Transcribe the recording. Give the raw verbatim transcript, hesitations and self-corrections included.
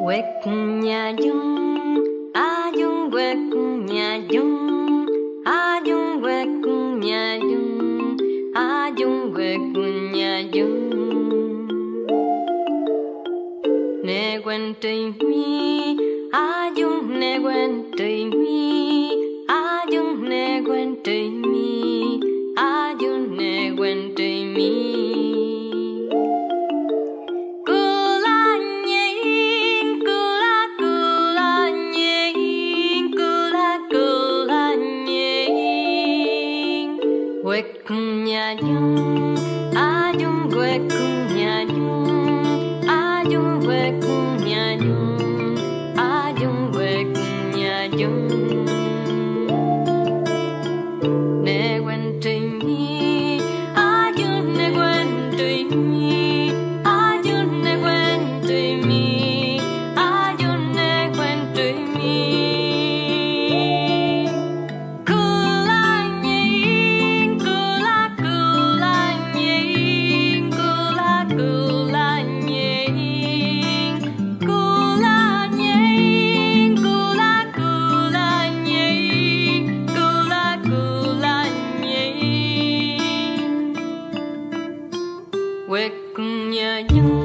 quét nhà dung a dung quét nhà dung a dung quét nhà dung a dung quét nhà dung nè quen tình mi a dung nè quen tình mi a dung nè quen tình mi a dung nè quen tình mi quét nhà dung a dung quét nhà dung a dung quét nhà dung a dung quét nhà dung nè quen tình mi a dung nè quen tình mi a dung nè quen tình mi a dung nè quen tình mi quét nhà dung